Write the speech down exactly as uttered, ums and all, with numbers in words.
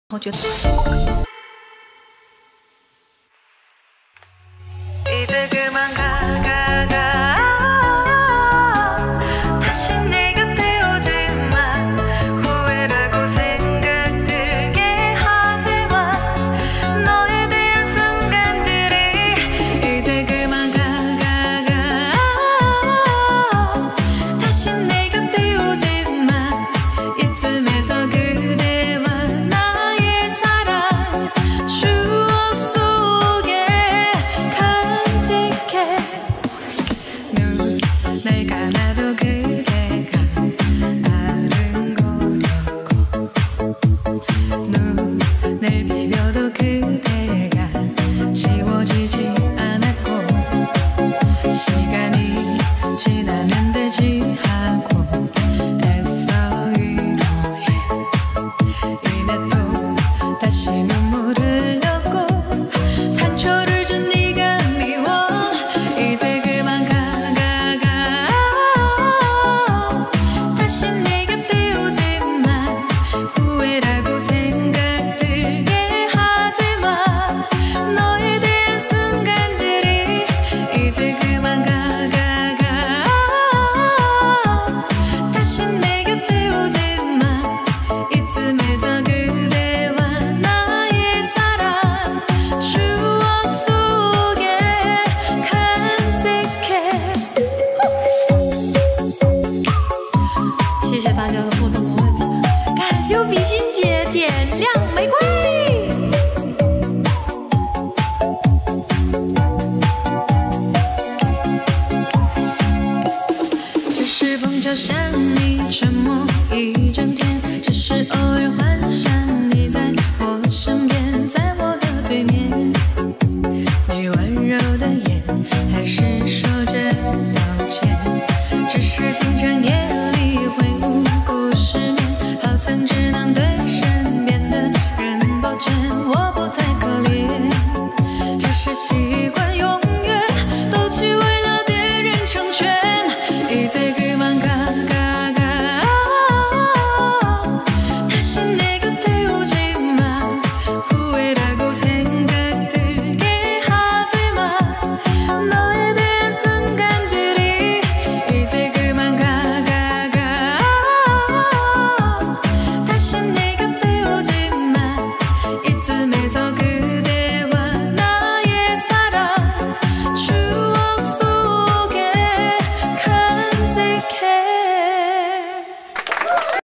我觉得。 이제 그만 가, 가, 가. 다시 내 곁에 오지 마. 후회라고 생각 들게 하지 마. 너에 대한 순간들이 이제 그만 가, 가, 가. 다시 내 곁에 오지 마. 이쯤에서 그대와 나의 사랑 추억 속에 눈을 감아도 그대가 아른거렸고 눈을 비벼도 그대가 지워지지 않았고 시간이 지나면 되지 하고 애써 위로해 이내 또 다시 눈물을 흘렸고 상처를 준 네가 미워 이제 그만 가 후회라고 생각 들게 하지 마. 너에 대한 순간들이 이제 그만 가, 가, 가. 다시 내 곁에 오지 마. 이쯤에서 그대와 나의 사랑 추억 속에 간직해. 谢谢大家的互动和问题。 感谢我比心姐点亮玫瑰。只是碰巧想你沉默一整天，只是偶尔幻想你在我身边，在我的对面。你温柔的眼还是说着道歉，只是清晨夜里会无故失眠。 好像只能对身边的人抱歉，我不太可怜，只是希